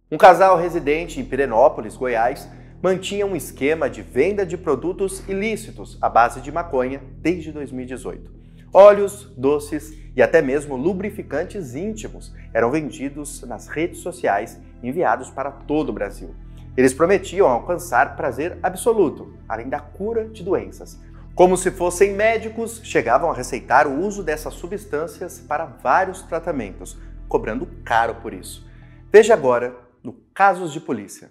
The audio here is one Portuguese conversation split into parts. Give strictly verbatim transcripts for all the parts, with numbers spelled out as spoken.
Um casal residente em Pirenópolis, Goiás, mantinha um esquema de venda de produtos ilícitos à base de maconha desde dois mil e dezoito. Óleos, doces e até mesmo lubrificantes íntimos eram vendidos nas redes sociais e enviados para todo o Brasil. Eles prometiam alcançar prazer absoluto, além da cura de doenças. Como se fossem médicos, chegavam a receitar o uso dessas substâncias para vários tratamentos, cobrando caro por isso. Veja agora no Casos de Polícia.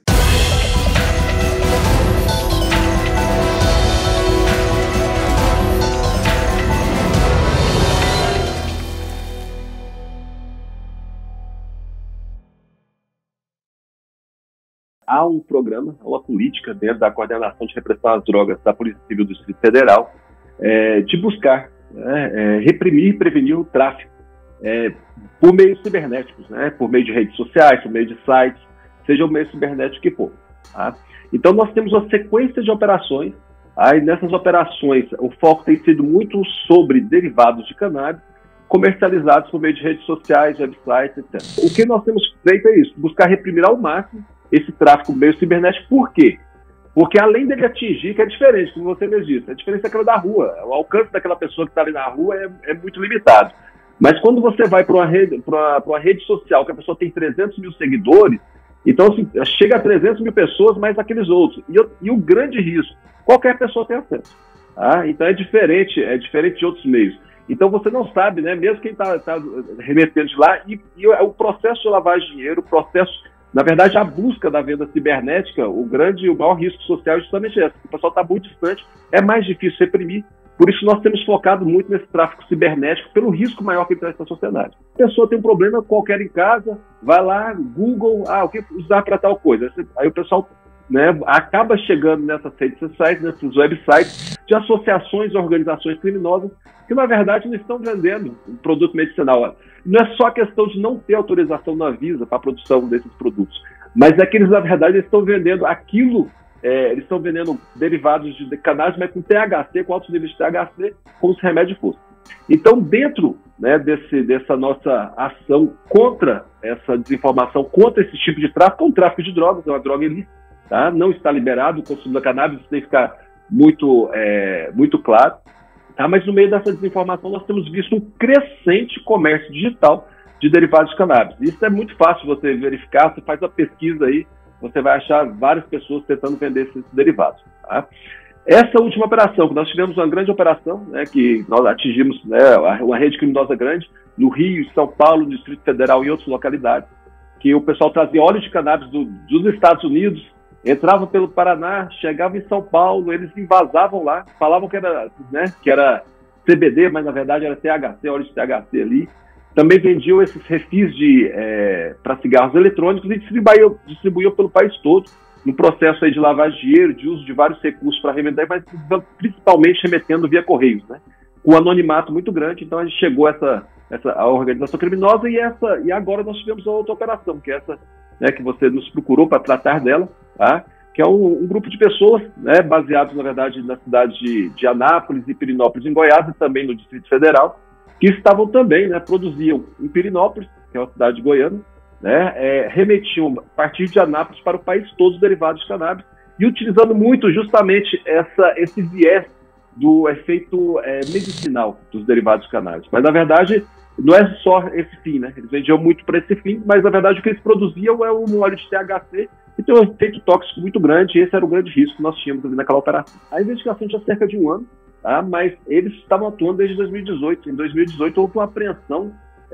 Há um programa, uma política dentro da coordenação de repressão às drogas da Polícia Civil do Distrito Federal é, de buscar né, é, reprimir e prevenir o tráfico é, por meios cibernéticos, né, por meio de redes sociais, por meio de sites, seja o meio cibernético que for. Tá? Então nós temos uma sequência de operações, aí nessas operações o foco tem sido muito sobre derivados de cannabis comercializados por meio de redes sociais, websites, etcétera. O que nós temos feito é isso, buscar reprimir ao máximo esse tráfico meio cibernético. Por quê? Porque além dele atingir, que é diferente, como você mesmo disse, a diferença é aquela da rua, o alcance daquela pessoa que está ali na rua é, é muito limitado. Mas quando você vai para uma rede, para uma rede social, que a pessoa tem trezentos mil seguidores, então assim, chega a trezentas mil pessoas, mais aqueles outros. E, e o grande risco, qualquer pessoa tem acesso. Tá? Então é diferente, é diferente de outros meios. Então você não sabe, né, mesmo quem está tá remetendo de lá, e, e o processo de lavagem de dinheiro, o processo... Na verdade, a busca da venda cibernética, o grande, o maior risco social é justamente esse. O pessoal está muito distante, é mais difícil reprimir. Por isso nós temos focado muito nesse tráfico cibernético, pelo risco maior que ele traz para a sociedade. A pessoa tem um problema qualquer em casa, vai lá, Google, ah, o que usar para tal coisa? Aí o pessoal né, acaba chegando nessas redes sociais, nesses websites de associações e organizações criminosas que, na verdade, não estão vendendo um produto medicinal. Não é só a questão de não ter autorização na Anvisa para a produção desses produtos, mas é que eles, na verdade, estão vendendo aquilo, é, eles estão vendendo derivados de cannabis, mas com T H C, com altos níveis de T H C, como se remédio fosse. Então, dentro né, desse, dessa nossa ação contra essa desinformação, contra esse tipo de tráfico, é um tráfico de drogas, é uma droga ilícita, tá? Não está liberado o consumo da cannabis, isso tem que ficar muito, é, muito claro. Tá, mas no meio dessa desinformação nós temos visto um crescente comércio digital de derivados de cannabis. Isso é muito fácil você verificar, você faz a pesquisa aí, você vai achar várias pessoas tentando vender esses derivados. Tá? Essa última operação, que nós tivemos uma grande operação, né, que nós atingimos né, uma rede criminosa grande no Rio, São Paulo, no Distrito Federal e outras localidades, que o pessoal trazia óleo de cannabis do, dos Estados Unidos, entrava pelo Paraná, chegava em São Paulo, eles invasavam lá, falavam que era, né, que era C B D, mas na verdade era T H C, óleo de T H C ali. Também vendiam esses refis de, é, para cigarros eletrônicos e distribuíam, distribuíam pelo país todo, no processo aí de lavagem de dinheiro, de uso de vários recursos para revender, mas principalmente remetendo via correios, né, com um anonimato muito grande. Então a gente chegou a essa, essa a organização criminosa e, essa, e agora nós tivemos outra operação, que é essa né, que você nos procurou para tratar dela, tá? Que é um, um grupo de pessoas, né, baseados, na verdade, na cidade de, de Anápolis e Pirenópolis, em Goiás, e também no Distrito Federal, que estavam também, né, produziam em Pirenópolis, que é uma cidade goiana, né, é, remetiam a partir de Anápolis para o país todo os derivados de cannabis, e utilizando muito justamente essa, esse viés do efeito é, medicinal dos derivados de cannabis. Mas, na verdade, não é só esse fim, né? Eles vendiam muito para esse fim, mas, na verdade, o que eles produziam é um óleo de T H C, e tem um efeito tóxico muito grande, e esse era o grande risco que nós tínhamos ali naquela operação. A investigação tinha cerca de um ano, tá? Mas eles estavam atuando desde dois mil e dezoito. Em dois mil e dezoito houve uma apreensão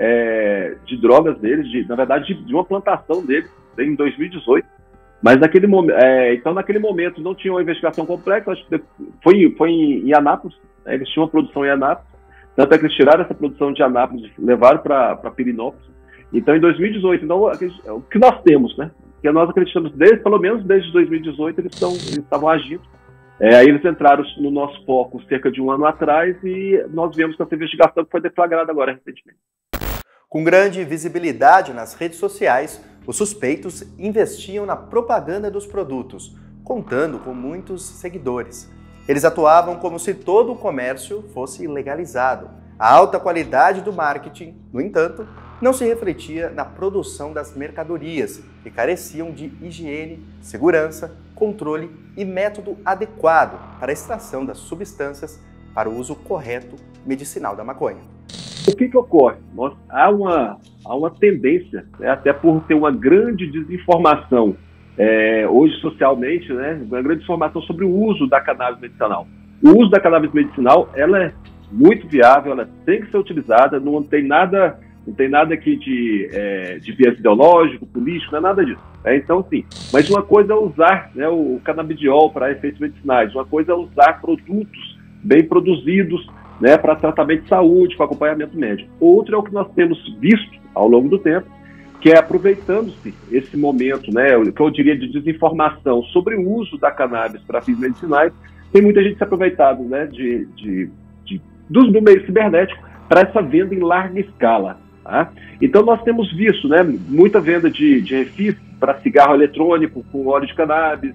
é, de drogas deles, de, na verdade, de, de uma plantação deles, em dois mil e dezoito. Mas naquele momento, é, então naquele momento não tinha uma investigação complexa, acho que foi, foi em, em Anápolis, né? Eles tinham uma produção em Anápolis, tanto é que eles tiraram essa produção de Anápolis e levaram para Pirenópolis. Então em dois mil e dezoito, então, o que nós temos, né? Que nós acreditamos, desde, pelo menos desde dois mil e dezoito, eles, estão, eles estavam agindo. É, aí eles entraram no nosso foco cerca de um ano atrás e nós vemos que essa investigação foi deflagrada agora recentemente. Com grande visibilidade nas redes sociais, os suspeitos investiam na propaganda dos produtos, contando com muitos seguidores. Eles atuavam como se todo o comércio fosse legalizado. A alta qualidade do marketing, no entanto, não se refletia na produção das mercadorias, que careciam de higiene, segurança, controle e método adequado para a extração das substâncias para o uso correto medicinal da maconha. O que que ocorre? Nós, há, uma, há uma tendência, né, até por ter uma grande desinformação é, hoje socialmente, né, uma grande informação sobre o uso da cannabis medicinal. O uso da cannabis medicinal, ela é muito viável, ela tem que ser utilizada, não tem nada, não tem nada aqui de, é, de viés ideológico, político, não é nada disso. É, então, sim, mas uma coisa é usar, né, o canabidiol para efeitos medicinais, uma coisa é usar produtos bem produzidos, né, para tratamento de saúde, para acompanhamento médico. Outro é o que nós temos visto ao longo do tempo, que é aproveitando-se esse momento, né, que eu diria de desinformação sobre o uso da cannabis para fins medicinais, tem muita gente se aproveitado, né, de, de, de, do, do meio cibernético para essa venda em larga escala. Tá? Então nós temos visto, né, muita venda de, de refis para cigarro eletrônico com óleo de cannabis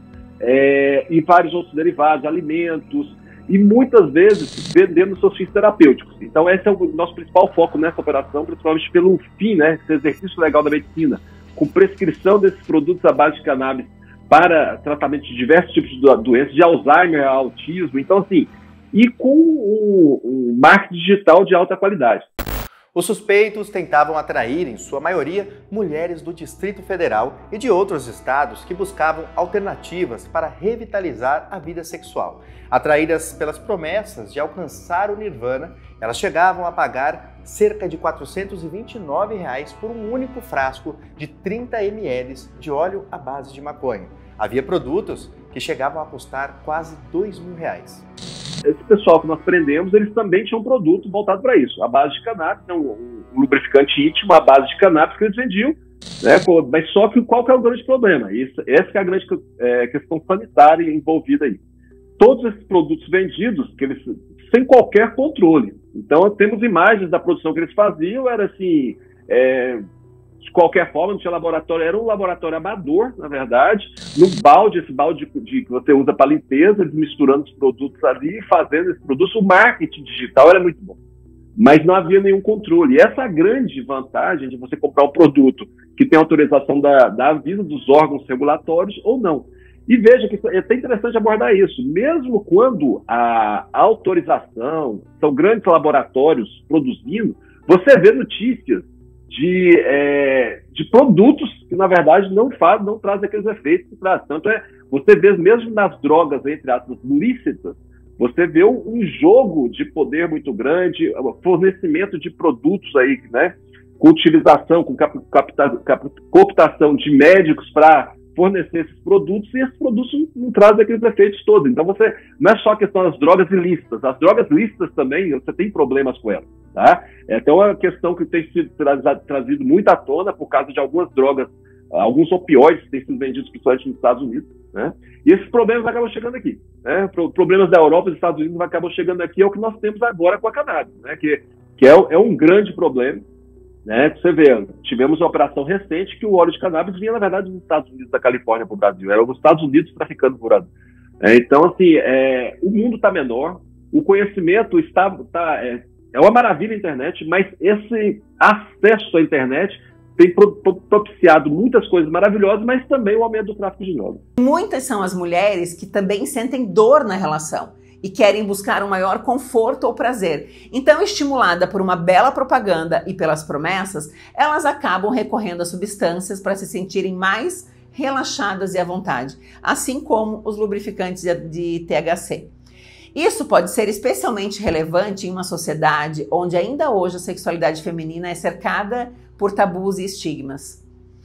é, e vários outros derivados, alimentos, e muitas vezes vendendo seus fins terapêuticos. Então esse é o nosso principal foco nessa operação, principalmente pelo fim, né, esse exercício legal da medicina, com prescrição desses produtos à base de cannabis para tratamento de diversos tipos de doenças, de Alzheimer, autismo, então assim, e com um, um marketing digital de alta qualidade. Os suspeitos tentavam atrair, em sua maioria, mulheres do Distrito Federal e de outros estados que buscavam alternativas para revitalizar a vida sexual. Atraídas pelas promessas de alcançar o nirvana, elas chegavam a pagar cerca de quatrocentos e vinte e nove reais por um único frasco de trinta mililitros de óleo à base de maconha. Havia produtos que chegavam a custar quase dois mil reais. Esse pessoal que nós prendemos, eles também tinham um produto voltado para isso, a base de cannabis, né, um, um lubrificante íntimo, a base de cannabis que eles vendiam, né, mas só que qual que é o grande problema? Isso, essa que é a grande é, questão sanitária envolvida aí. Todos esses produtos vendidos, que eles, sem qualquer controle. Então, temos imagens da produção que eles faziam, era assim, é, de qualquer forma, não tinha laboratório, era um laboratório amador, na verdade, no balde, esse balde de, de, que você usa para limpeza, eles misturando os produtos ali, fazendo esse produto. O marketing digital era muito bom, mas não havia nenhum controle. E essa é a grande vantagem de você comprar um produto que tem autorização da, da Anvisa, dos órgãos regulatórios ou não. E veja que é até interessante abordar isso, mesmo quando a autorização, são grandes laboratórios produzindo, você vê notícias de, é, de produtos que, na verdade, não fazem, não trazem aqueles efeitos que traz. Tanto é, você vê mesmo nas drogas, entre aspas, lícitas, você vê um jogo de poder muito grande, fornecimento de produtos aí, né, com utilização, com cap, capta, cap, cooptação de médicos para fornecer esses produtos, e esses produtos não, não trazem aqueles efeitos todos. Então, você não é só a questão das drogas ilícitas, as drogas lícitas também, você tem problemas com elas. Tá? É até uma questão que tem sido tra trazido muito à tona por causa de algumas drogas, alguns opioides que têm sido vendidos principalmente nos Estados Unidos, né? E esses problemas acabam chegando aqui, né? Pro problemas da Europa e dos Estados Unidos acabam chegando aqui, é o que nós temos agora com a cannabis, né? Que, que é, é um grande problema, né? Você vê, tivemos uma operação recente que o óleo de cannabis vinha, na verdade, dos Estados Unidos da Califórnia para o Brasil, era os Estados Unidos traficando por o Brasil. É, então, assim, é, o mundo está menor, o conhecimento está... está é, É uma maravilha a internet, mas esse acesso à internet tem propiciado muitas coisas maravilhosas, mas também o aumento do tráfico de drogas. Muitas são as mulheres que também sentem dor na relação e querem buscar um maior conforto ou prazer. Então, estimulada por uma bela propaganda e pelas promessas, elas acabam recorrendo a substâncias para se sentirem mais relaxadas e à vontade, assim como os lubrificantes de T H C. Isso pode ser especialmente relevante em uma sociedade onde ainda hoje a sexualidade feminina é cercada por tabus e estigmas.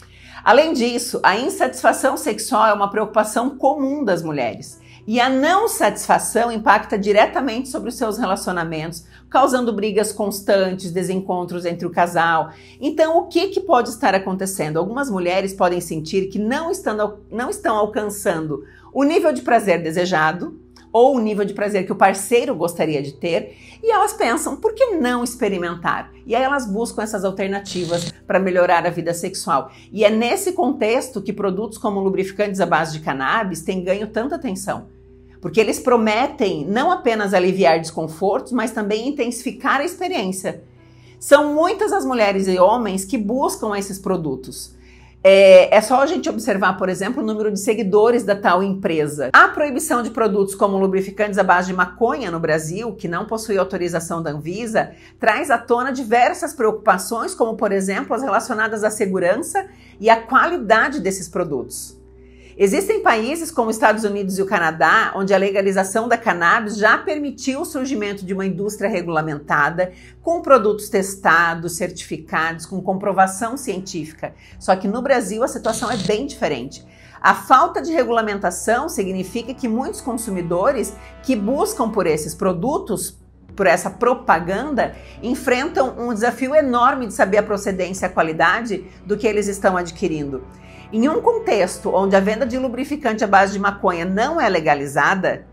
Além disso, a insatisfação sexual é uma preocupação comum das mulheres e a não satisfação impacta diretamente sobre os seus relacionamentos, causando brigas constantes, desencontros entre o casal. Então, o que, que pode estar acontecendo? Algumas mulheres podem sentir que não estão, não estão alcançando o nível de prazer desejado, ou o nível de prazer que o parceiro gostaria de ter, e elas pensam, por que não experimentar? E aí elas buscam essas alternativas para melhorar a vida sexual. E é nesse contexto que produtos como lubrificantes à base de cannabis têm ganho tanta atenção, porque eles prometem não apenas aliviar desconfortos, mas também intensificar a experiência. São muitas as mulheres e homens que buscam esses produtos. É, é só a gente observar, por exemplo, o número de seguidores da tal empresa. A proibição de produtos como lubrificantes à base de maconha no Brasil, que não possui autorização da Anvisa, traz à tona diversas preocupações, como, por exemplo, as relacionadas à segurança e à qualidade desses produtos. Existem países como os Estados Unidos e o Canadá, onde a legalização da cannabis já permitiu o surgimento de uma indústria regulamentada, com produtos testados, certificados, com comprovação científica. Só que no Brasil a situação é bem diferente. A falta de regulamentação significa que muitos consumidores que buscam por esses produtos, por essa propaganda, enfrentam um desafio enorme de saber a procedência e a qualidade do que eles estão adquirindo. Em um contexto onde a venda de lubrificante à base de maconha não é legalizada,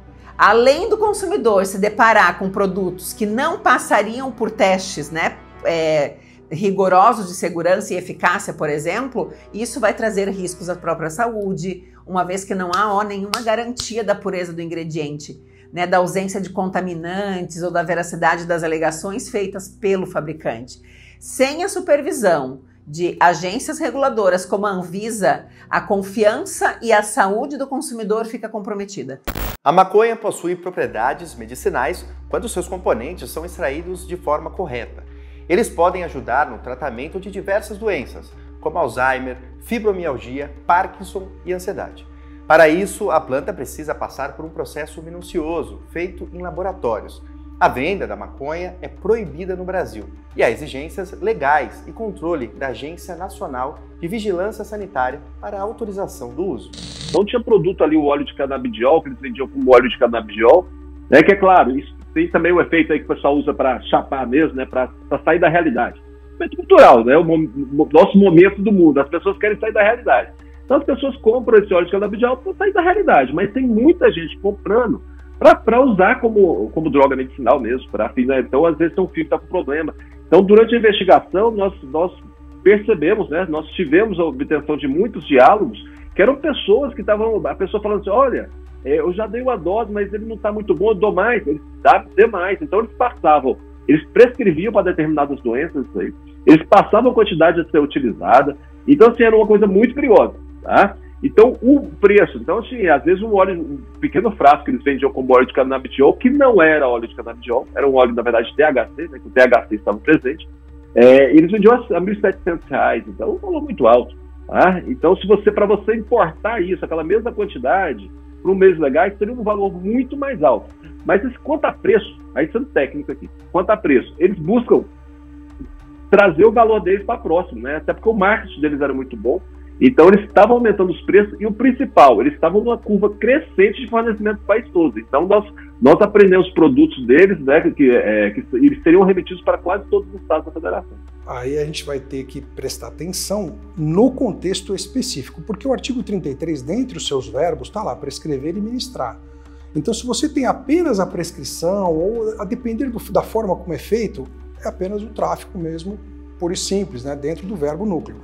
além do consumidor se deparar com produtos que não passariam por testes, né, é, rigorosos de segurança e eficácia, por exemplo, isso vai trazer riscos à própria saúde, uma vez que não há ó, nenhuma garantia da pureza do ingrediente, né, da ausência de contaminantes ou da veracidade das alegações feitas pelo fabricante. Sem a supervisão de agências reguladoras como a Anvisa, a confiança e a saúde do consumidor fica comprometida. A maconha possui propriedades medicinais quando seus componentes são extraídos de forma correta. Eles podem ajudar no tratamento de diversas doenças, como Alzheimer, fibromialgia, Parkinson e ansiedade. Para isso, a planta precisa passar por um processo minucioso, feito em laboratórios. A venda da maconha é proibida no Brasil e há exigências legais e controle da Agência Nacional de Vigilância Sanitária para a autorização do uso. Então tinha produto ali, o óleo de canabidiol, que eles vendiam como óleo de canabidiol, né, que é claro, isso tem também o efeito aí que o pessoal usa para chapar mesmo, né, para sair da realidade. Efeito cultural, né, o, o nosso momento do mundo, as pessoas querem sair da realidade. Então as pessoas compram esse óleo de canabidiol para sair da realidade, mas tem muita gente comprando para usar como, como droga medicinal mesmo, para fim, né? Então às vezes tem um filho que está com problema. Então durante a investigação nós, nós percebemos, né, nós tivemos a obtenção de muitos diálogos, que eram pessoas que estavam, a pessoa falando assim, olha, é, eu já dei uma dose, mas ele não está muito bom, eu dou mais, eles dá demais. Então eles passavam, eles prescreviam para determinadas doenças, isso aí, eles passavam a quantidade a ser utilizada, então assim, era uma coisa muito perigosa, tá? Então, o preço, então assim, às vezes um óleo, um pequeno frasco que eles vendiam como óleo de canabidiol, que não era óleo de canabidiol, era um óleo, na verdade, de T H C, né, que o T H C estava presente, é, eles vendiam a mil e setecentos reais, então um valor muito alto, tá? Então, se você, para você importar isso, aquela mesma quantidade, para um mês legais, seria um valor muito mais alto. Mas esse, quanto a preço, aí sendo técnico aqui, quanto a preço, eles buscam trazer o valor deles para próximo, né? Até porque o marketing deles era muito bom. Então eles estavam aumentando os preços e o principal, eles estavam numa curva crescente de fornecimento do país todo. Então nós, nós aprendemos os produtos deles, né, que, é, que eles seriam remetidos para quase todos os estados da federação. Aí a gente vai ter que prestar atenção no contexto específico, porque o artigo trinta e três, dentre os seus verbos, está lá, prescrever e ministrar. Então se você tem apenas a prescrição, ou a depender do, da forma como é feito, é apenas o tráfico mesmo, puro e simples, né, dentro do verbo núcleo.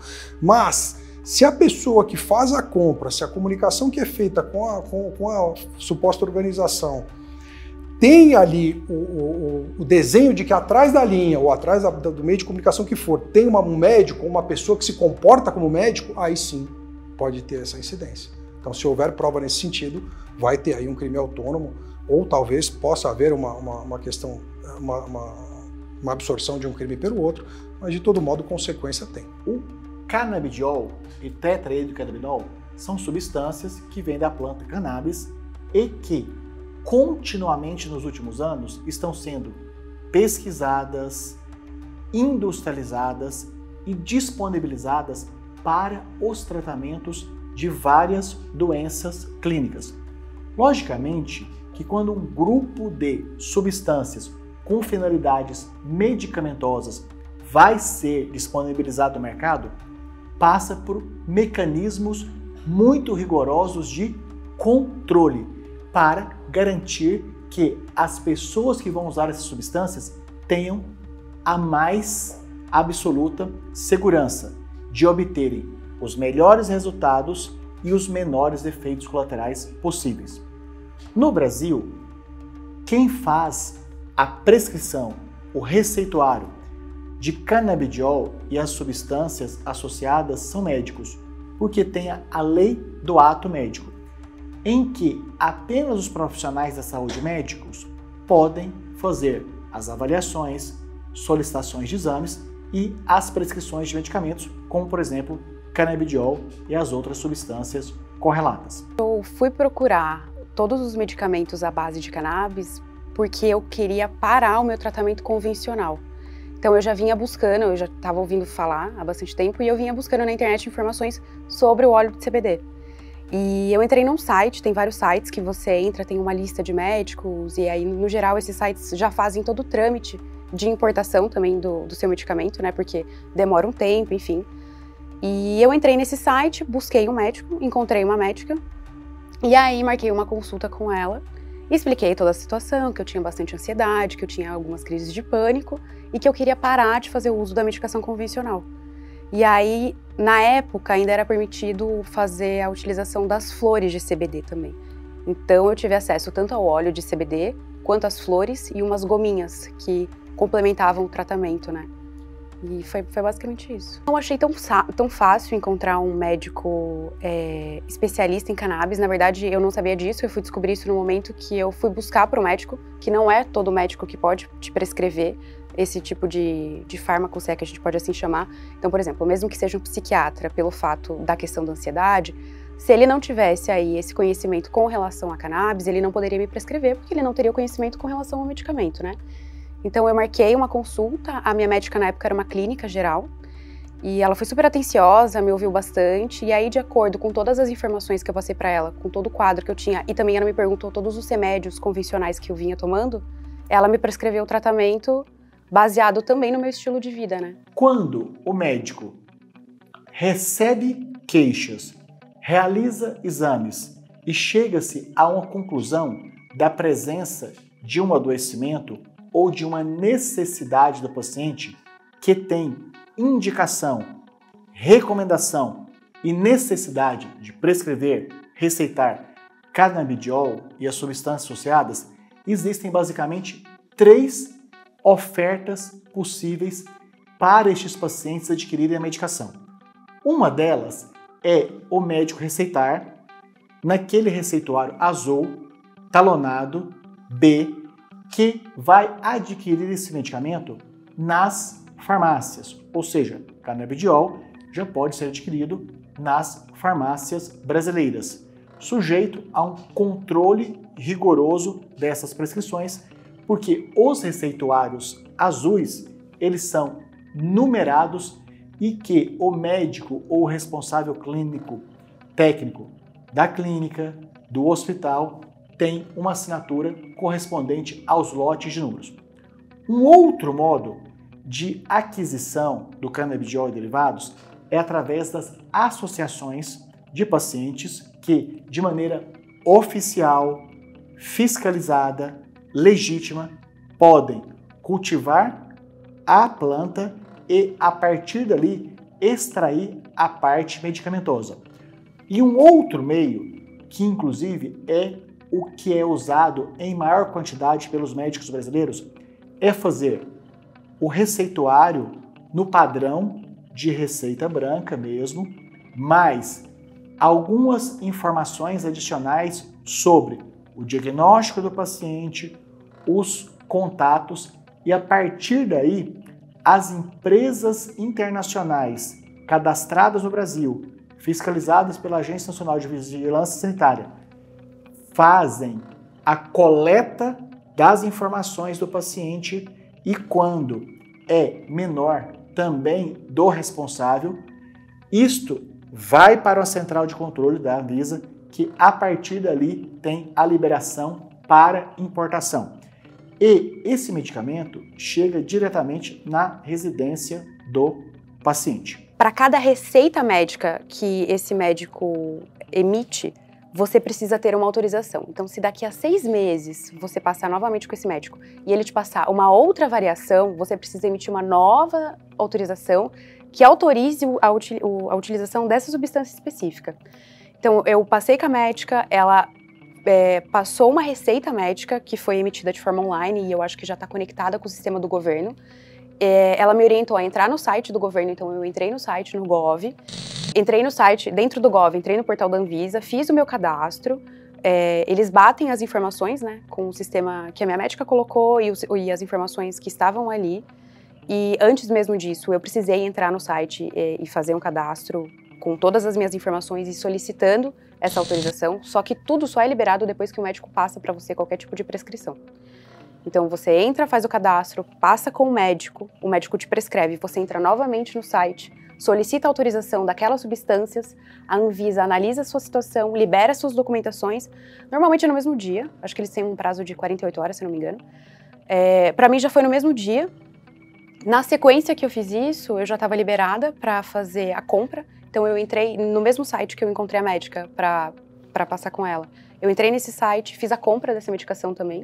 Mas se a pessoa que faz a compra, se a comunicação que é feita com a, com, com a suposta organização tem ali o, o, o desenho de que atrás da linha ou atrás da, do meio de comunicação que for, tem uma, um médico ou uma pessoa que se comporta como médico, aí sim pode ter essa incidência. Então, se houver prova nesse sentido, vai ter aí um crime autônomo ou talvez possa haver uma, uma, uma questão, uma, uma, uma absorção de um crime pelo outro, mas de todo modo consequência tem. O canabidiol e tetraidrocannabinol são substâncias que vêm da planta cannabis e que continuamente nos últimos anos estão sendo pesquisadas, industrializadas e disponibilizadas para os tratamentos de várias doenças clínicas. Logicamente que quando um grupo de substâncias com finalidades medicamentosas vai ser disponibilizado no mercado, passa por mecanismos muito rigorosos de controle para garantir que as pessoas que vão usar essas substâncias tenham a mais absoluta segurança de obterem os melhores resultados e os menores efeitos colaterais possíveis. No Brasil, quem faz a prescrição, o receituário de canabidiol e as substâncias associadas são médicos, porque tem a lei do ato médico, em que apenas os profissionais da saúde médicos podem fazer as avaliações, solicitações de exames e as prescrições de medicamentos, como por exemplo, canabidiol e as outras substâncias correlatas. Eu fui procurar todos os medicamentos à base de cannabis porque eu queria parar o meu tratamento convencional. Então eu já vinha buscando, eu já estava ouvindo falar há bastante tempo e eu vinha buscando na internet informações sobre o óleo de C B D. E eu entrei num site, tem vários sites que você entra, tem uma lista de médicos e aí no geral esses sites já fazem todo o trâmite de importação também do, do seu medicamento, né, porque demora um tempo, enfim. E eu entrei nesse site, busquei um médico, encontrei uma médica e aí marquei uma consulta com ela. Expliquei toda a situação, que eu tinha bastante ansiedade, que eu tinha algumas crises de pânico e que eu queria parar de fazer o uso da medicação convencional. E aí, na época, ainda era permitido fazer a utilização das flores de C B D também. Então eu tive acesso tanto ao óleo de C B D, quanto às flores e umas gominhas que complementavam o tratamento, né? E foi, foi basicamente isso. Não achei tão, tão fácil encontrar um médico é, especialista em cannabis. Na verdade, eu não sabia disso. Eu fui descobrir isso no momento que eu fui buscar para o médico, que não é todo médico que pode te prescrever esse tipo de, de fármaco, se é que a gente pode assim chamar. Então, por exemplo, mesmo que seja um psiquiatra, pelo fato da questão da ansiedade, se ele não tivesse aí esse conhecimento com relação a cannabis, ele não poderia me prescrever, porque ele não teria o conhecimento com relação ao medicamento, né? Então eu marquei uma consulta, a minha médica na época era uma clínica geral, e ela foi super atenciosa, me ouviu bastante, e aí de acordo com todas as informações que eu passei para ela, com todo o quadro que eu tinha, e também ela me perguntou todos os remédios convencionais que eu vinha tomando, ela me prescreveu o tratamento baseado também no meu estilo de vida, né? Quando o médico recebe queixas, realiza exames e chega-se a uma conclusão da presença de um adoecimento ou de uma necessidade do paciente que tem indicação, recomendação e necessidade de prescrever, receitar canabidiol e as substâncias associadas, existem basicamente três ofertas possíveis para estes pacientes adquirirem a medicação. Uma delas é o médico receitar naquele receituário azul, talonado B, que vai adquirir esse medicamento nas farmácias, ou seja, canabidiol já pode ser adquirido nas farmácias brasileiras, sujeito a um controle rigoroso dessas prescrições, porque os receituários azuis, eles são numerados e que o médico ou o responsável clínico técnico da clínica, do hospital, tem uma assinatura correspondente aos lotes de números. Um outro modo de aquisição do canabidiol e derivados é através das associações de pacientes que, de maneira oficial, fiscalizada, legítima, podem cultivar a planta e, a partir dali, extrair a parte medicamentosa. E um outro meio, que inclusive é o que é usado em maior quantidade pelos médicos brasileiros, é fazer o receituário no padrão de receita branca mesmo, mais algumas informações adicionais sobre o diagnóstico do paciente, os contatos e, a partir daí, as empresas internacionais cadastradas no Brasil, fiscalizadas pela Agência Nacional de Vigilância Sanitária, fazem a coleta das informações do paciente e, quando é menor, também do responsável. Isto vai para a central de controle da Anvisa, que a partir dali tem a liberação para importação. E esse medicamento chega diretamente na residência do paciente. Para cada receita médica que esse médico emite, você precisa ter uma autorização. Então, se daqui a seis meses você passar novamente com esse médico e ele te passar uma outra variação, você precisa emitir uma nova autorização que autorize a, util, a utilização dessa substância específica. Então, eu passei com a médica, ela é, passou uma receita médica que foi emitida de forma online e eu acho que já está conectada com o sistema do governo. é, ela me orientou a entrar no site do governo, então eu entrei no site, no Gov, entrei no site, dentro do Gov, entrei no portal da Anvisa, fiz o meu cadastro, é, eles batem as informações, né, com o sistema que a minha médica colocou e, os, e as informações que estavam ali, e antes mesmo disso, eu precisei entrar no site e, e fazer um cadastro com todas as minhas informações e solicitando essa autorização, só que tudo só é liberado depois que o médico passa para você qualquer tipo de prescrição. Então você entra, faz o cadastro, passa com o médico, o médico te prescreve, você entra novamente no site, solicita a autorização daquelas substâncias, a Anvisa analisa a sua situação, libera suas documentações, normalmente no mesmo dia, acho que eles têm um prazo de quarenta e oito horas, se não me engano. É, para mim já foi no mesmo dia. Na sequência que eu fiz isso, eu já estava liberada para fazer a compra, então eu entrei no mesmo site que eu encontrei a médica para para passar com ela. Eu entrei nesse site, fiz a compra dessa medicação também,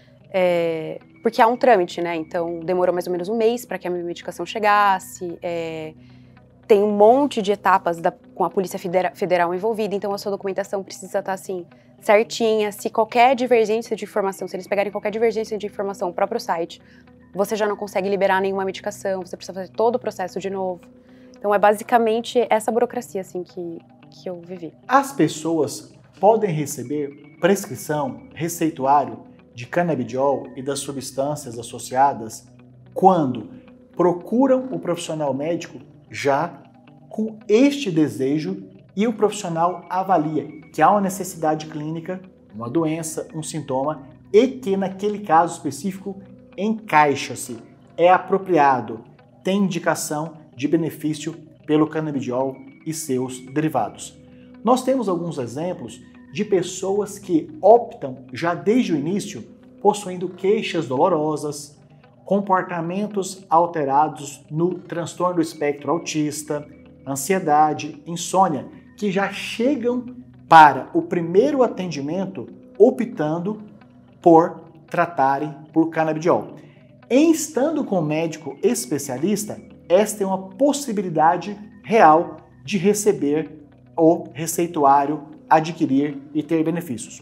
é, porque há um trâmite, né? Então demorou mais ou menos um mês para que a minha medicação chegasse. É, tem um monte de etapas da, com a Polícia Federa- Federal envolvida, então a sua documentação precisa estar assim certinha. Se qualquer divergência de informação, se eles pegarem qualquer divergência de informação no próprio site, você já não consegue liberar nenhuma medicação, você precisa fazer todo o processo de novo. Então é basicamente essa burocracia assim que, que eu vivi. As pessoas podem receber prescrição, receituário de canabidiol e das substâncias associadas quando procuram o profissional médico já com este desejo e o profissional avalia que há uma necessidade clínica, uma doença, um sintoma e que naquele caso específico encaixa-se, é apropriado, tem indicação de benefício pelo canabidiol e seus derivados. Nós temos alguns exemplos de pessoas que optam já desde o início possuindo queixas dolorosas, comportamentos alterados no transtorno do espectro autista, ansiedade, insônia, que já chegam para o primeiro atendimento optando por tratarem por canabidiol. Em estando com o médico especialista, esta é uma possibilidade real de receber o receituário, adquirir e ter benefícios.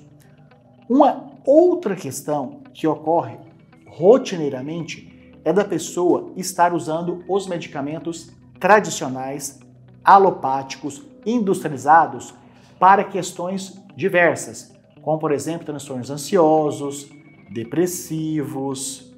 Uma outra questão que ocorre rotineiramente é da pessoa estar usando os medicamentos tradicionais, alopáticos, industrializados para questões diversas, como por exemplo transtornos ansiosos, depressivos,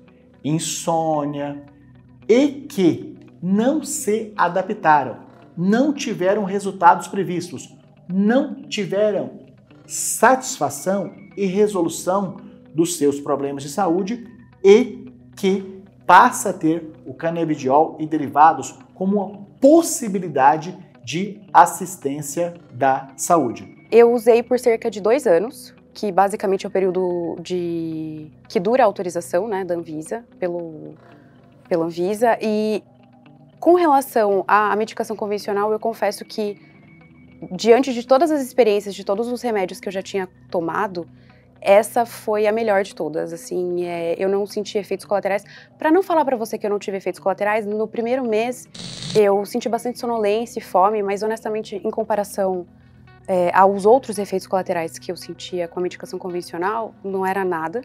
insônia, e que não se adaptaram, não tiveram resultados previstos, não tiveram satisfação e resolução dos seus problemas de saúde e que passa a ter o canabidiol e derivados como uma possibilidade de assistência da saúde. Eu usei por cerca de dois anos, que basicamente é o período de que dura a autorização, né, da Anvisa, pelo, pela Anvisa. E com relação à medicação convencional, eu confesso que, diante de todas as experiências, de todos os remédios que eu já tinha tomado, essa foi a melhor de todas. Assim, é, eu não senti efeitos colaterais. Para não falar para você que eu não tive efeitos colaterais, no primeiro mês eu senti bastante sonolência e fome, mas honestamente, em comparação É, aos outros efeitos colaterais que eu sentia com a medicação convencional, não era nada.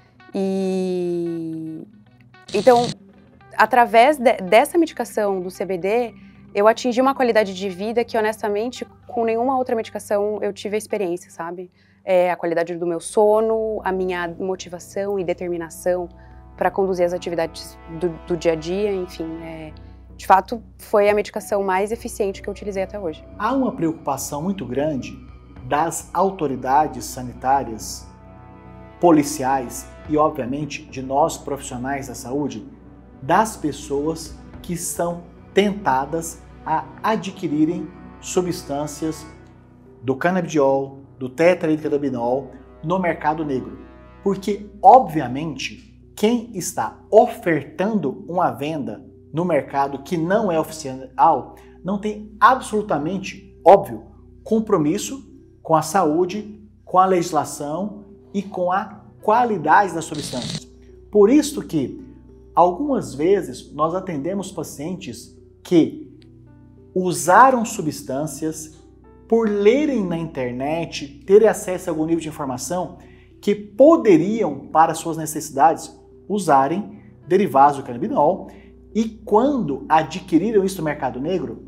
E então, através de, dessa medicação do C B D, eu atingi uma qualidade de vida que, honestamente, com nenhuma outra medicação eu tive a experiência, sabe? É, a qualidade do meu sono, a minha motivação e determinação para conduzir as atividades do, do dia a dia, enfim, é, de fato, foi a medicação mais eficiente que eu utilizei até hoje. Há uma preocupação muito grande das autoridades sanitárias, policiais e, obviamente, de nós profissionais da saúde, das pessoas que são tentadas a adquirirem substâncias do canabidiol, do tetrahidrocannabinol no mercado negro. Porque, obviamente, quem está ofertando uma venda no mercado que não é oficial, não tem absolutamente, óbvio, compromisso com a saúde, com a legislação e com a qualidade das substâncias. Por isso que, algumas vezes, nós atendemos pacientes que usaram substâncias por lerem na internet, terem acesso a algum nível de informação que poderiam, para suas necessidades, usarem derivados do cannabinol e quando adquiriram isso no mercado negro,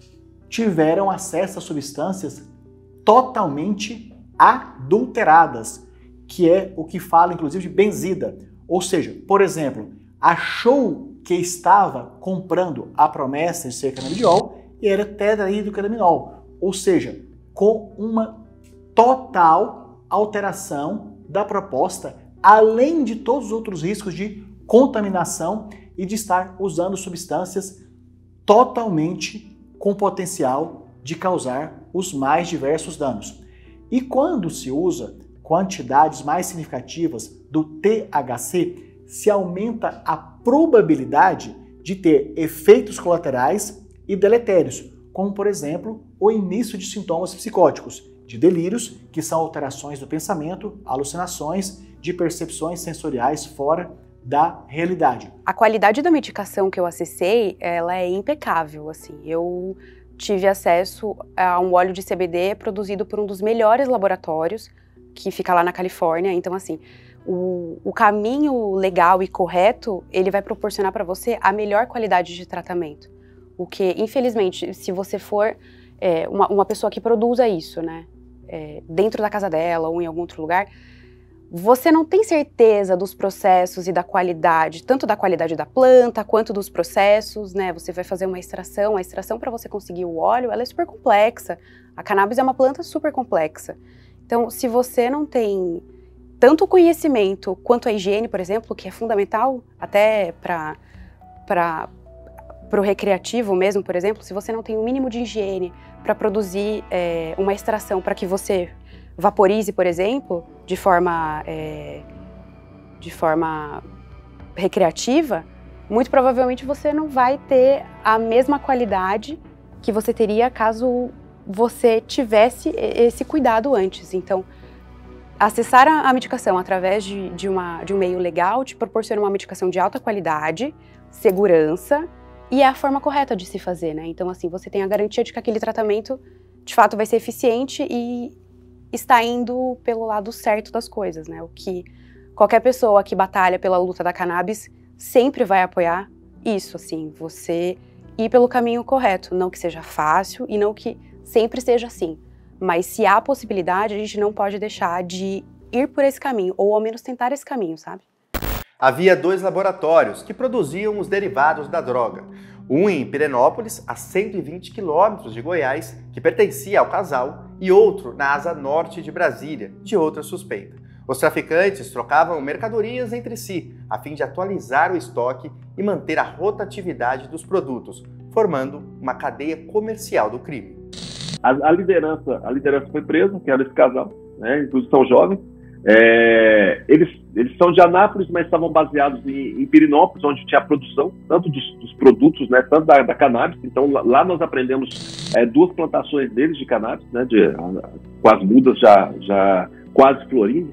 tiveram acesso a substâncias totalmente adulteradas, que é o que fala inclusive de benzida. Ou seja, por exemplo, achou que estava comprando a promessa de ser canabidiol e era tetrahidrocannabinol, ou seja, com uma total alteração da proposta, além de todos os outros riscos de contaminação e de estar usando substâncias totalmente com potencial de causar os mais diversos danos. E quando se usa quantidades mais significativas do T H C, se aumenta a probabilidade de ter efeitos colaterais e deletérios, como por exemplo o início de sintomas psicóticos, de delírios, que são alterações do pensamento, alucinações, de percepções sensoriais fora da realidade. A qualidade da medicação que eu acessei, ela é impecável, assim. Eu tive acesso a um óleo de C B D produzido por um dos melhores laboratórios, que fica lá na Califórnia. Então, assim, o, o caminho legal e correto, ele vai proporcionar para você a melhor qualidade de tratamento. O que, infelizmente, se você for é, uma, uma pessoa que produza isso, né, é, dentro da casa dela ou em algum outro lugar, você não tem certeza dos processos e da qualidade, tanto da qualidade da planta, quanto dos processos, né? Você vai fazer uma extração, a extração para você conseguir o óleo, ela é super complexa. A cannabis é uma planta super complexa. Então, se você não tem tanto o conhecimento quanto a higiene, por exemplo, que é fundamental até para para o recreativo mesmo, por exemplo, se você não tem o mínimo de higiene para produzir é, uma extração para que você vaporize, por exemplo, de forma, é, de forma recreativa, muito provavelmente você não vai ter a mesma qualidade que você teria caso você tivesse esse cuidado antes. Então, acessar a, a medicação através de, de, uma, de um meio legal te proporciona uma medicação de alta qualidade, segurança, e é a forma correta de se fazer, né? Então, assim, você tem a garantia de que aquele tratamento, de fato, vai ser eficiente e está indo pelo lado certo das coisas, né? O que qualquer pessoa que batalha pela luta da cannabis sempre vai apoiar isso, assim, você ir pelo caminho correto, não que seja fácil e não que sempre seja assim, mas se há possibilidade, a gente não pode deixar de ir por esse caminho, ou ao menos tentar esse caminho, sabe? Havia dois laboratórios que produziam os derivados da droga. Um em Pirenópolis, a cento e vinte quilômetros de Goiás, que pertencia ao casal, e outro na asa norte de Brasília, de outra suspeita. Os traficantes trocavam mercadorias entre si, a fim de atualizar o estoque e manter a rotatividade dos produtos, formando uma cadeia comercial do crime. A, a, liderança, a liderança foi presa, que era esse casal, né, inclusive são jovens. É, eles, eles são de Anápolis, mas estavam baseados em, em Pirenópolis, onde tinha a produção, tanto dos, dos produtos, né, tanto da, da cannabis. Então lá, lá nós aprendemos é, duas plantações deles de cannabis, né, de, a, com as mudas já, já quase florindo.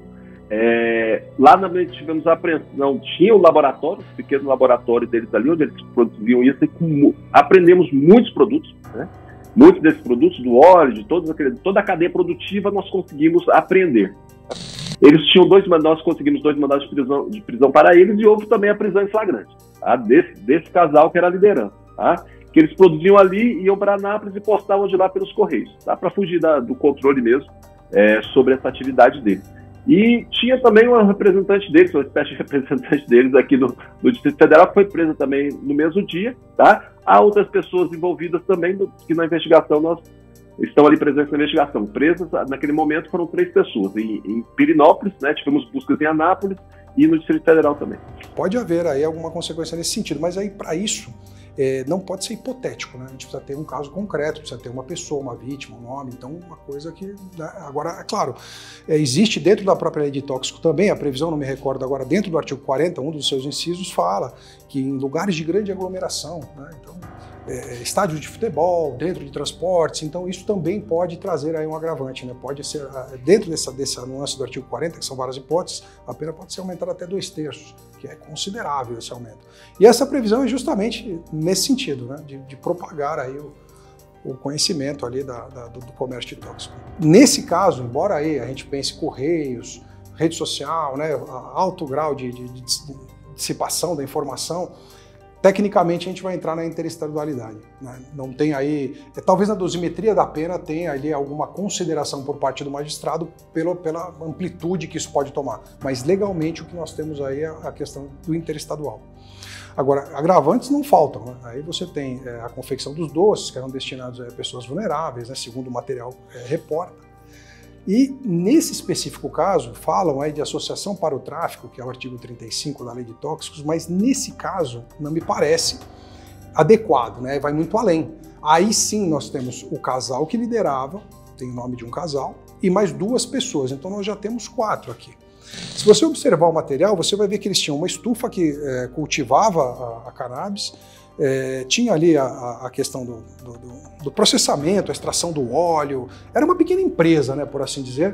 É, lá na noite tivemos a apreensão, tinha o laboratório, o pequeno laboratório deles ali, onde eles produziam isso, e com, aprendemos muitos produtos, né, muitos desses produtos, do óleo, de todos aquele, toda a cadeia produtiva, nós conseguimos aprender. Eles tinham dois mandados, nós conseguimos dois mandados de prisão, de prisão para eles, e houve também a prisão em flagrante, tá? desse, desse casal que era a liderança, tá? Que eles produziam ali, iam para Anápolis e postavam de lá pelos Correios, tá? Para fugir da, do controle mesmo é, sobre essa atividade deles. E tinha também uma representante deles, uma espécie de representante deles aqui no, no Distrito Federal, que foi presa também no mesmo dia, tá? Há outras pessoas envolvidas também, do, que na investigação nós estão ali presentes na investigação. Presas, naquele momento, foram três pessoas. Em, em Pirenópolis, né, tivemos buscas em Anápolis e no Distrito Federal também. Pode haver aí alguma consequência nesse sentido, mas aí para isso é, não pode ser hipotético, né? A gente precisa ter um caso concreto, precisa ter uma pessoa, uma vítima, um nome, então uma coisa que... Né? Agora, é claro, é, existe dentro da própria lei de tóxico também, a previsão, não me recordo agora, dentro do artigo quarenta, um dos seus incisos fala que em lugares de grande aglomeração, né? Então, É, estádios de futebol, dentro de transportes, então isso também pode trazer aí um agravante, né? Pode ser, dentro dessa, dessa nuance do artigo quarenta, que são várias hipóteses, a pena pode ser aumentada até dois terços, que é considerável esse aumento. E essa previsão é justamente nesse sentido, né? De, de propagar aí o, o conhecimento ali da, da, do, do comércio de tóxico. Nesse caso, embora aí a gente pense correios, rede social, né? Alto grau de, de, de dissipação da informação, tecnicamente a gente vai entrar na interestadualidade, né? Não tem aí, é, talvez na dosimetria da pena tenha ali alguma consideração por parte do magistrado pelo, pela amplitude que isso pode tomar, mas legalmente o que nós temos aí é a questão do interestadual. Agora, agravantes não faltam, né? Aí você tem é, a confecção dos doces, que eram destinados a pessoas vulneráveis, né, segundo o material é, reporta. E nesse específico caso, falam aí de associação para o tráfico, que é o artigo trinta e cinco da Lei de Tóxicos, mas nesse caso não me parece adequado, né? Vai muito além. Aí sim nós temos o casal que liderava, tem o nome de um casal, e mais duas pessoas, então nós já temos quatro aqui. Se você observar o material, você vai ver que eles tinham uma estufa que é, cultivava a, a cannabis, é, tinha ali a, a questão do, do, do processamento, a extração do óleo, era uma pequena empresa, né, por assim dizer,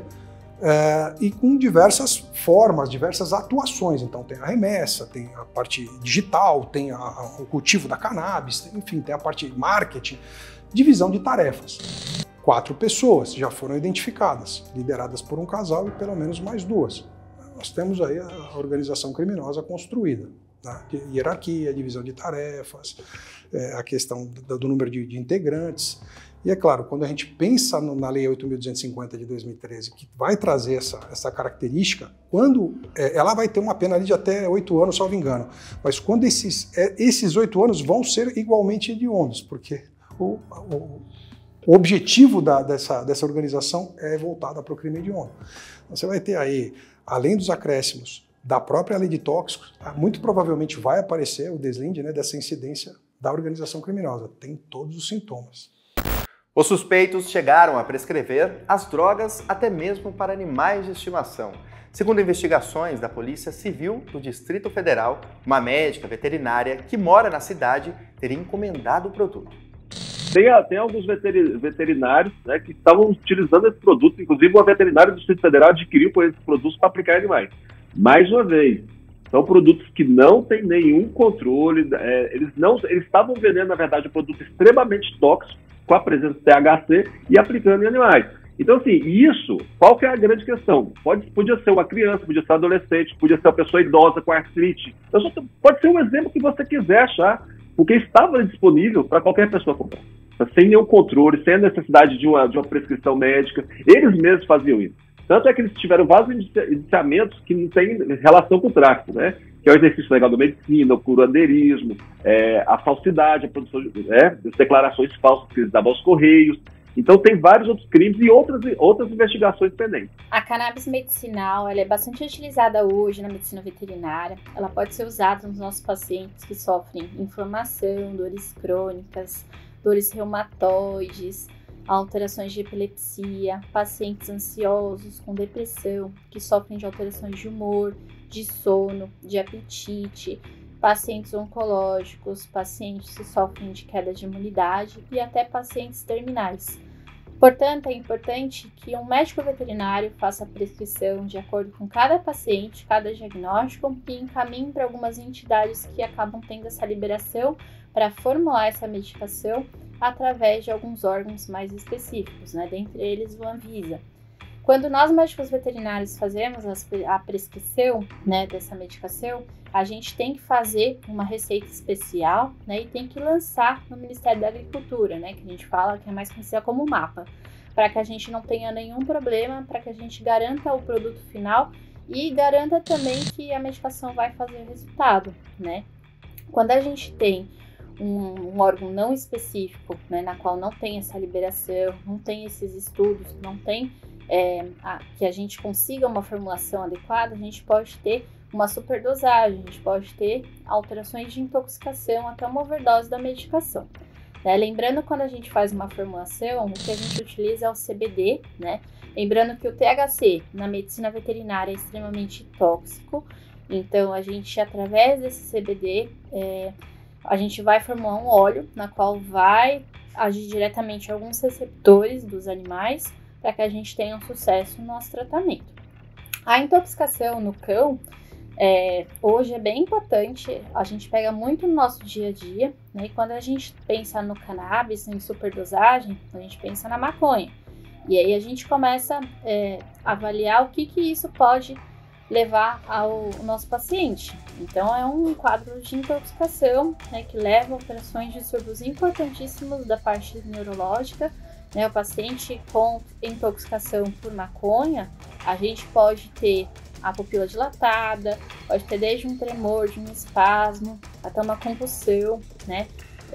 é, e com diversas formas, diversas atuações. Então tem a remessa, tem a parte digital, tem a, a, o cultivo da cannabis, tem, enfim, tem a parte de marketing, divisão de tarefas. Quatro pessoas já foram identificadas, lideradas por um casal e pelo menos mais duas. Nós temos aí a organização criminosa construída, né? Hierarquia, divisão de tarefas, é, a questão do, do número de, de integrantes. E é claro, quando a gente pensa no, na Lei oito mil duzentos e cinquenta de dois mil e treze, que vai trazer essa, essa característica, quando é, ela vai ter uma pena ali de até oito anos, salvo engano, mas quando esses é, esses oito anos vão ser igualmente hediondos, porque o, o, o objetivo da, dessa, dessa organização é voltada para o crime hediondo. Você vai ter aí, além dos acréscimos da própria lei de tóxicos, muito provavelmente vai aparecer o deslinde, né, dessa incidência da organização criminosa. Tem todos os sintomas. Os suspeitos chegaram a prescrever as drogas até mesmo para animais de estimação. Segundo investigações da Polícia Civil do Distrito Federal, uma médica veterinária que mora na cidade teria encomendado o produto. Tem, tem alguns veterinários, né, que estavam utilizando esse produto, inclusive uma veterinária do Distrito Federal adquiriu por esses produtos para aplicar em animais. Mais uma vez, são produtos que não têm nenhum controle, é, eles não, eles estavam vendendo, na verdade, um produto extremamente tóxico, com a presença de T H C, e aplicando em animais. Então, assim, isso, qual que é a grande questão? Pode, podia ser uma criança, podia ser um adolescente, podia ser uma pessoa idosa com artrite. Então, pode ser um exemplo que você quiser achar, porque estava disponível para qualquer pessoa comprar. Sem nenhum controle, sem a necessidade de uma, de uma prescrição médica. Eles mesmos faziam isso. Tanto é que eles tiveram vários indiciamentos que não têm relação com o tráfico, né? Que é o exercício legal da medicina, o curandeirismo, é, a falsidade, a produção de é, as declarações falsas que eles davam aos correios. Então tem vários outros crimes e outras, outras investigações pendentes. A cannabis medicinal ela é bastante utilizada hoje na medicina veterinária. Ela pode ser usada nos nossos pacientes que sofrem inflamação, dores crônicas, dores reumatoides, alterações de epilepsia, pacientes ansiosos com depressão, que sofrem de alterações de humor, de sono, de apetite, pacientes oncológicos, pacientes que sofrem de queda de imunidade e até pacientes terminais. Portanto, é importante que um médico veterinário faça a prescrição de acordo com cada paciente, cada diagnóstico e encaminhe para algumas entidades que acabam tendo essa liberação para formular essa medicação através de alguns órgãos mais específicos, né? Dentre eles o Anvisa. Quando nós médicos veterinários fazemos a prescrição, né, dessa medicação, a gente tem que fazer uma receita especial, né, e tem que lançar no Ministério da Agricultura, né, que a gente fala que é mais conhecida como mapa, para que a gente não tenha nenhum problema, para que a gente garanta o produto final e garanta também que a medicação vai fazer resultado, né. Quando a gente tem Um, um órgão não específico, né, na qual não tem essa liberação, não tem esses estudos, não tem é, a, que a gente consiga uma formulação adequada, a gente pode ter uma superdosagem, a gente pode ter alterações de intoxicação, até uma overdose da medicação. Né? Lembrando, quando a gente faz uma formulação, o que a gente utiliza é o C B D, né? Lembrando que o T H C na medicina veterinária é extremamente tóxico, então a gente, através desse C B D, é, a gente vai formular um óleo na qual vai agir diretamente alguns receptores dos animais para que a gente tenha um sucesso no nosso tratamento. A intoxicação no cão, é, hoje é bem importante, a gente pega muito no nosso dia a dia, né? E quando a gente pensa no cannabis, em superdosagem, a gente pensa na maconha. E aí a gente começa é, a avaliar o que, que isso pode levar ao, ao nosso paciente. Então é um quadro de intoxicação, né, que leva a operações de distúrbios importantíssimos da parte neurológica. Né, o paciente com intoxicação por maconha, a gente pode ter a pupila dilatada, pode ter desde um tremor, de um espasmo, até uma convulsão, né,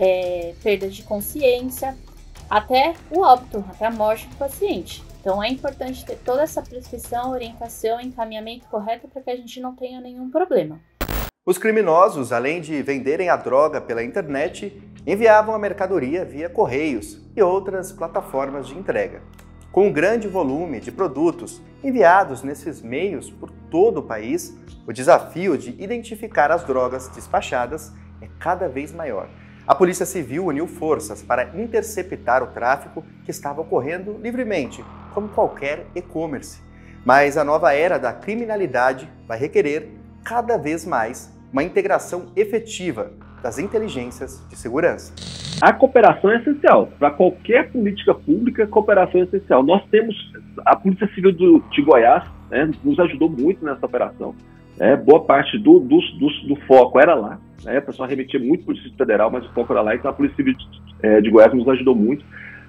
é, perda de consciência, até o óbito, até a morte do paciente. Então é importante ter toda essa prescrição, orientação, encaminhamento correto para que a gente não tenha nenhum problema. Os criminosos, além de venderem a droga pela internet, enviavam a mercadoria via correios e outras plataformas de entrega. Com um grande volume de produtos enviados nesses meios por todo o país, o desafio de identificar as drogas despachadas é cada vez maior. A Polícia Civil uniu forças para interceptar o tráfico que estava ocorrendo livremente, como qualquer e-commerce. Mas a nova era da criminalidade vai requerer cada vez mais uma integração efetiva das inteligências de segurança. A cooperação é essencial. Para qualquer política pública, a cooperação é essencial. Nós temos a Polícia Civil do, de Goiás, né, nos ajudou muito nessa operação. Né, boa parte do, do, do, do foco era lá. Né, a pessoa remetia muito para o Distrito Federal, mas o foco era lá, então a Polícia Civil de, é, de Goiás nos ajudou muito.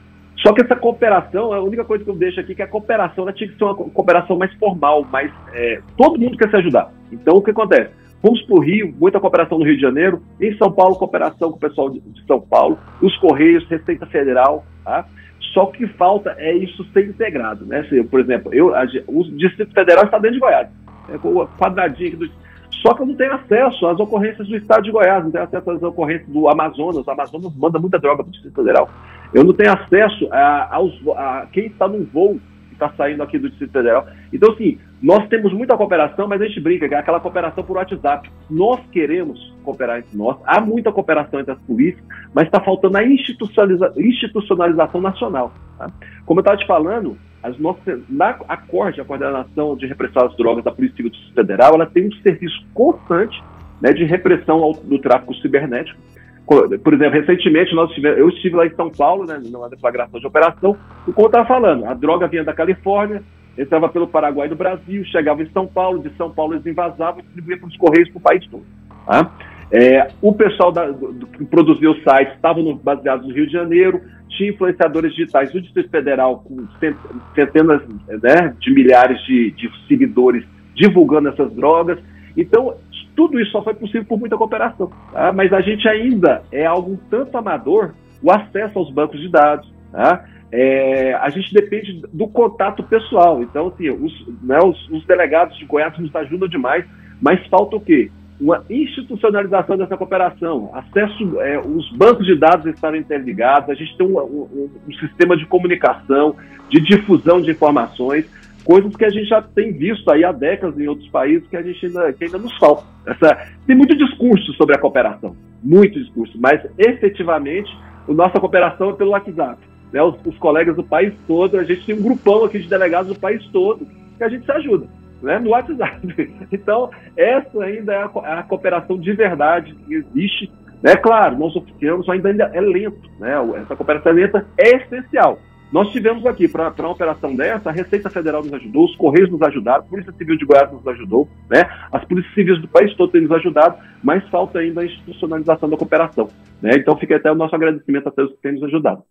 Só que essa cooperação, a única coisa que eu deixo aqui é que a cooperação ela tinha que ser uma cooperação mais formal, mais, é, todo mundo quer se ajudar. Então o que acontece? Fomos para o Rio, muita cooperação no Rio de Janeiro, em São Paulo, cooperação com o pessoal de, de São Paulo, os Correios, Receita Federal, tá? Só que falta é isso ser integrado, né? Se, por exemplo, eu, a, o Distrito Federal está dentro de Goiás, é com o quadradinho aqui do... Só que eu não tenho acesso às ocorrências do estado de Goiás, não tenho acesso às ocorrências do Amazonas, o Amazonas manda muita droga para o Distrito Federal. Eu não tenho acesso a, aos, a quem está num voo que está saindo aqui do Distrito Federal. Então, assim, nós temos muita cooperação, mas a gente brinca, que é aquela cooperação por WhatsApp. Nós queremos cooperar entre nós, há muita cooperação entre as polícias, mas está faltando a institucionaliza institucionalização nacional. Tá? Como eu estava te falando, as nossas, na acorde, a Coordenação de Repressão às Drogas da Polícia Civil do Distrito Federal, ela tem um serviço constante, né, de repressão ao, do tráfico cibernético. Por exemplo, recentemente nós tivemos, eu estive lá em São Paulo, né, numa deflagração de operação, e como eu estava falando, a droga vinha da Califórnia, entrava pelo Paraguai do Brasil, chegava em São Paulo, de São Paulo eles invasavam e distribuíam para os Correios para o país todo. Tá? É, o pessoal da, do, que produziu o site estava no, baseado no Rio de Janeiro, tinha influenciadores digitais do Distrito Federal com centenas, né, de milhares de, de seguidores divulgando essas drogas. Então, tudo isso só foi possível por muita cooperação. Tá? Mas a gente ainda é algo tanto amador, o acesso aos bancos de dados. Tá? É, a gente depende do contato pessoal. Então, assim, os, né, os, os delegados de Goiás nos ajudam demais, mas falta o quê? Uma institucionalização dessa cooperação, acesso, é, os bancos de dados estarem interligados, a gente tem um, um, um sistema de comunicação, de difusão de informações, coisas que a gente já tem visto aí há décadas em outros países que a gente ainda, que ainda nos falta. Essa, tem muito discurso sobre a cooperação, muito discurso, mas efetivamente a nossa cooperação é pelo WhatsApp. Né? Os, os colegas do país todo, a gente tem um grupão aqui de delegados do país todo que a gente se ajuda, né? No WhatsApp. Então, essa ainda é a, a cooperação de verdade que existe. Né? Claro, nós oficiamos ainda, ainda é lento, né? Essa cooperação lenta é essencial. Nós tivemos aqui, para uma operação dessa, a Receita Federal nos ajudou, os Correios nos ajudaram, a Polícia Civil de Goiás nos ajudou, né? As polícias civis do país todo têm nos ajudado, mas falta ainda a institucionalização da cooperação. Né? Então fica até o nosso agradecimento a todos que têm nos ajudado.